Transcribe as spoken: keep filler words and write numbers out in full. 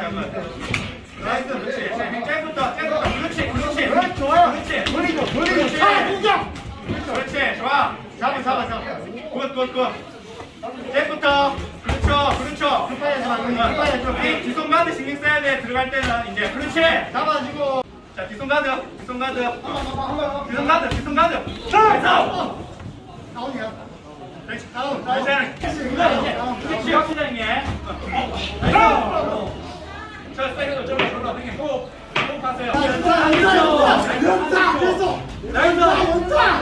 나이스, 그렇지. 쟤부터, 쟤부터. 그렇지, 그렇지. 그렇지, 좋아요. 그렇지. 돌리고, 돌리고. 차, 공격! 그렇지, 좋아. 잡아, 잡아, 잡아. 굿, 굿, 굿. 쟤부터. 그렇죠, 그렇죠. 급하게 하지 마, 급하게 하지 마. 이 뒷손 가드 신경 써야 돼. 들어갈 때는 이제 그렇지. 잡아주고. 자, 뒷손 가드, 뒷손 가드. 뒷손 가드, 뒷손 가드. 나이스. 다운이야. 그렇지, 다운. 나이스. 그렇지, 확실하게. 나이스. 자, 세게 저로 저로 당겨. 호흡, 호흡하세요. 연타, 연타, 연타, 연타, 됐어. 연타, 연타.